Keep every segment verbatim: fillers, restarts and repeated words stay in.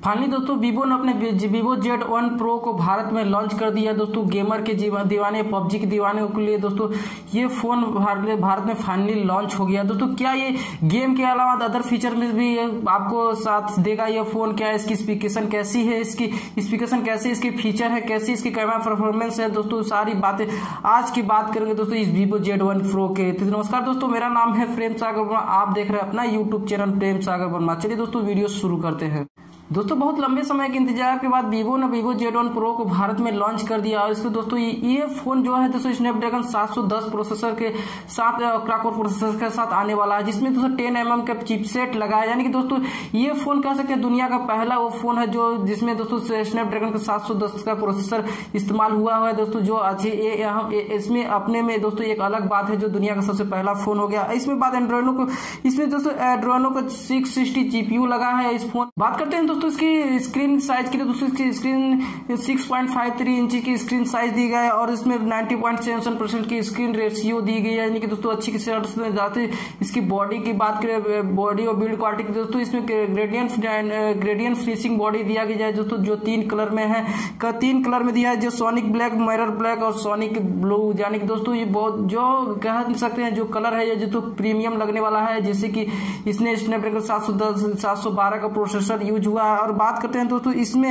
Finally दोस्तों Vivo ने अपने वीवो जेड वन प्रो को भारत में लॉन्च कर दिया दोस्तों। गेमर के दीवाने, पबजी के दीवाने के लिए दोस्तों ये फोन भारत में फाइनली लॉन्च हो गया दोस्तों। क्या ये गेम के अलावा अदर फीचर में भी आपको साथ देगा ये फोन? क्या इसकी स्पेसिफिकेशन कैसी है, इसकी स्पेसिफिकेशन कैसी, इसके फीचर है कैसी, इसकी कैमरा परफॉर्मेंस है दोस्तों, सारी बातें आज की बात करेंगे दोस्तों इस वीवो जेड वन प्रो के। तो नमस्कार दोस्तों, मेरा नाम है प्रेम सागर वर्मा, आप देख रहे हैं अपना यूट्यूब चैनल प्रेम सागर वर्मा। चलिए दोस्तों वीडियो शुरू करते हैं। दोस्तों बहुत लंबे समय के इंतजार के बाद वीवो ने वीवो जेड वन प्रो को भारत में लॉन्च कर दिया। और इसको दोस्तों ये फोन जो है दोस्तों स्नैपड्रैगन सात सौ दस प्रोसेसर के साथ क्वाड प्रोसेसर के साथ आने वाला है, जिसमें दोस्तों टेन एम एम का चिपसेट लगा है। यानी कि दोस्तों ये फोन कह सकते हैं दुनिया का पहला वो फोन है जो जिसमें दोस्तों स्नैपड्रैगन का सात सौ दस का प्रोसेसर इस्तेमाल हुआ है दोस्तों। जो अच्छे इसमें अपने में दोस्तों एक अलग बात है, जो दुनिया का सबसे पहला फोन हो गया। इसमें बात एंड्रॉइडो को इसमें दोस्तों एंड्रॉइडो का सिक्स सिक्सटी जीपीयू लगा है इस फोन। बात करते हैं दोस्तों इसकी स्क्रीन साइज की, तो दोस्तों इसकी screen six point five three inch की स्क्रीन साइज दी गई है और इसमें नाइंटी पॉइंट सेवन परसेंट की स्क्रीन रेशियो दी गई है। यानी कि दोस्तों अच्छी से जाते इसकी बॉडी की बात करें, बॉडी और बिल्ड क्वालिटी की दोस्तों इसमें ग्रेडियंट ग्रेडियंट फिनिशिंग बॉडी दिया गया है दोस्तों, जो तीन कलर में है का तीन कलर में दिया है, जो सोनिक ब्लैक, मिरर ब्लैक और सोनिक ब्लू। यानी कि दोस्तों ये बहुत जो कह सकते हैं जो कलर है ये जो तो प्रीमियम लगने वाला है, जैसे कि इसने स्नैपड्रैगन सात सौ दस सात सौ बारह का प्रोसेसर यूज हुआ है। और बात करते हैं दोस्तों इसमें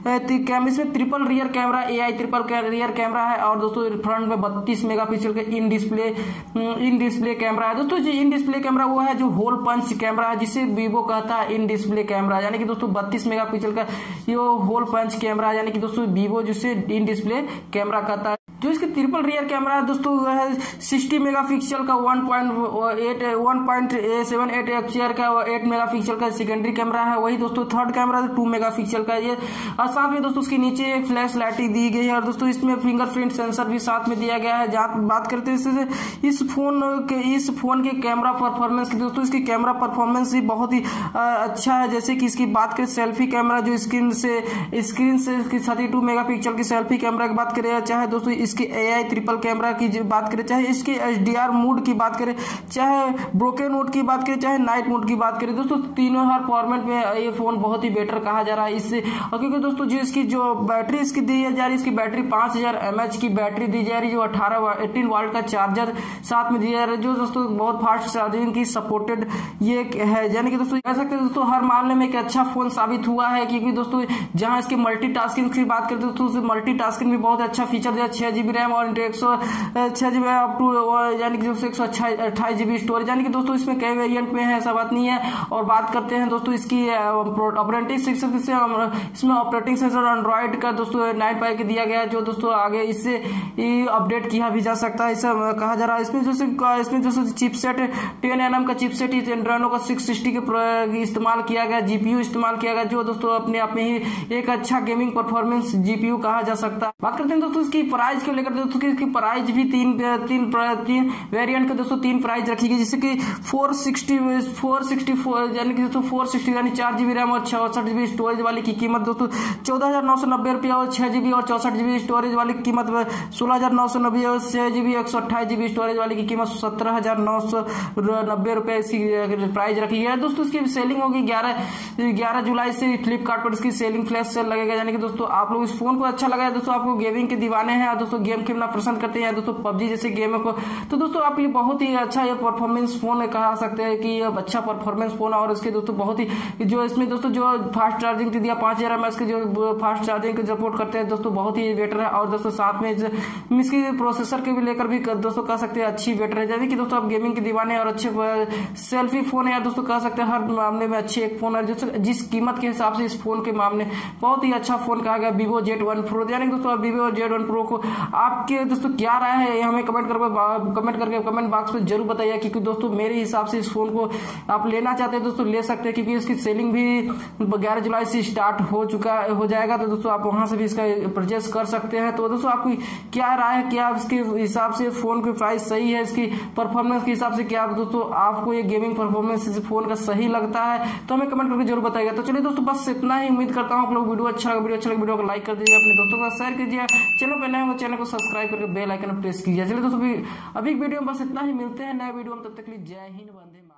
इसमें triple rear camera, AI triple rear camera है और दोस्तों फ्रंट में बत्तीस मेगापिक्सल का in display in display camera है दोस्तों। जो इन डिस्प्ले कैमरा वो है जो होल पंच कैमरा है, जिसे वीवो कहता है इन डिस्प्ले कैमरा। यानी कि दोस्तों बत्तीस मेगापिक्सल का ये होल पंच कैमरा है, यानी कि दोस्तों वीवो जिसे इन डिस्प्ले कैमरा कहता है। जो इसके ट्रिपल रियर कैमरा है दोस्तों वह है सिक्सटी मेगापिक्सल का one point eight one point seven eight FPR का एट मेगापिक्सल का सेकेंडरी कैमरा है। वही दोस्तों थर्ड कैमरा टू मेगापिक्सल का ये, और साथ में दोस्तों उसके नीचे एक फ्लैश लाइटिंग दी गई है और दोस्तों इसमें फिंगरप्रिंट सेंसर भी साथ में दिया गया है। जहाँ बात करते हैं इस फोन के इस फोन के कैमरा परफॉर्मेंस की, दोस्तों इसकी कैमरा परफॉर्मेंस भी बहुत ही अच्छा है। जैसे कि इसकी बात करें सेल्फी कैमरा, जो स्क्रीन से स्क्रीन से थर्टी टू मेगापिक्सल की सेल्फी कैमरा की बात करें, चाहे दोस्तों इसकी एआई ट्रिपल कैमरा की बात करें, चाहे इसके एचडीआर मोड की बात करें, चाहे ब्रोकन मोड की बात करें, चाहे नाइट मोड की बात करें, दोस्तों तीनों हर फॉर्मेट में ये फोन बहुत ही बेटर कहा जा रहा है इससे। और क्योंकि दोस्तों जो इसकी जो बैटरी इसकी दी जा रही है, इसकी बैटरी पांच हजार एम एच की बैटरी दी जा रही है, जो अठारह एटीन वाल्ट का चार्जर साथ में दिया जा रहा है, जो दोस्तों बहुत फास्ट चार्जिंग की सपोर्टेड ये है। यानी कि दोस्तों कह सकते हैं दोस्तों हर मामले में एक अच्छा फोन साबित हुआ है, क्योंकि दोस्तों जहां इसकी मल्टीटास्किंग की बात करते हैं दोस्तों मल्टीटास्किंग भी बहुत अच्छा फीचर दिया, छह जीबी रैम और एक सौ छह जीबी अप टू यानी कि एक सौ अट्ठाईस जीबी स्टोरेज। यानी कि दोस्तों इसमें कई वेरिएंट में है, ऐसा बात नहीं है। और बात करते हैं दोस्तों इसकी ऑपरेटिंग सिस्टम से, इसमें ऑपरेटिंग सिस्टम एंड्रॉइड का दोस्तों नाइन पाई के दिया गया है, जो दोस्तों आगे इससे अपडेट किया भी जा सकता है ऐसा कहा जा रहा है। इसमें जैसे इसमें जैसे चिपसेट टेन एन एम का चिपसेट एंड्रॉइडो का सिक्स सिक्सटी के इस्तेमाल किया गया, जीपीयू इस्तेमाल किया गया, जो दोस्तों अपने आप में ही एक अच्छा गेमिंग परफॉर्मेंस जीपीयू कहा जा सकता है। बात करते हैं दोस्तों इसकी प्राइस को लेकर, दोस्तों इसकी प्राइस भी तीन तीन तीन वेरिएंट के दोस्तों तीन प्राइस रखी गई, जैसे कि four sixty four sixty four यानी कि दोस्तों फोर सिक्सटी यानी चार जीबी रैम और चौसठ जीबी स्टोरेज वाली की कीमत दोस्तों चौदह हजार नौ सौ नब्बे रुपया और छह जीबी और चौसठ जीबी स्टोरेज वाली की कीमत सोलह हजार नौ सौ नब्बे और छह जीबी एक सौ अट्ठाईस जीबी स्टोरेज वाली की कीमत सत्रह हजार नौ सौ नब्बे रुपए इसकी प्राइस रखी है दोस्तों। इसकी सेलिंग होगी ग्यारह ग्यारह जुलाई से फ्लिपकार्ट पर इसकी सेलिंग फ्लैश सेल लगेगा। यानी कि दोस्तों आप लोग इस फोन को अच्छा लगा है दोस्तों, आपको गेमिंग के दीवाने हैं दोस्तों, गेम खेलना पसंद करते हैं दोस्तों, पबजी जैसे गेम को, तो दोस्तों आपके लिए बहुत ही अच्छा ये परफॉर्मेंस फोन कहा सकते हैं कि ये अच्छा परफॉर्मेंस फोन। और इसके दोस्तों बहुत ही जो इसमें दोस्तों जो फास्ट चार्जिंग दिया पांच हजार एम एच के जो फास्ट चार्जिंग को सपोर्ट करते हैं दोस्तों, बहुत ही बेटर है। और दोस्तों साथ में इसकी प्रोसेसर के भी लेकर भी दोस्तों कह सकते हैं अच्छी बेटर है। यानी कि दोस्तों आप गेमिंग के दीवाने और अच्छे सेल्फी फोन है दोस्तों कह सकते हैं, हर मामले में अच्छे एक फोन है, जो जिस कीमत के हिसाब से इस फोन के मामले बहुत ही अच्छा फोन कहा गया वीवो जेड वन प्रो। यानी कि दोस्तों वीवो जेड वन प्रो को आपके दोस्तों क्या राय है हमें कमेंट करके कमेंट करके कमेंट बॉक्स में जरूर बताइए, क्योंकि दोस्तों मेरे हिसाब से इस फोन को आप लेना चाहते हैं दोस्तों ले सकते हैं, क्योंकि इसकी सेलिंग भी ग्यारह जुलाई से स्टार्ट हो चुका हो जाएगा, तो दोस्तों आप वहां से भी इसका परचेस कर सकते हैं। तो दोस्तों आपकी क्या राय है, क्या इसके हिसाब से फोन की प्राइस सही है, इसकी परफॉर्मेंस के हिसाब से क्या दोस्तों आपको ये गेमिंग परफॉर्मेंस इस फोन का सही लगता है, तो हमें कमेंट करके जरूर बताइएगा। तो चलिए दोस्तों बस इतना ही, उम्मीद करता हूँ आप लोग वीडियो अच्छा लगा वीडियो अच्छा लगा वीडियो को लाइक कर दीजिएगा, अपने दोस्तों को शेयर कीजिए, चैनल पर नए हो चैनल को सब्सक्राइब करके बेल आइकन प्रेस कीजिए। चलिए दोस्तों अभी वीडियो में बस इतना ही, मिलते हैं नए वीडियो में, तब तक के लिए जय हिंद वंदे मातरम।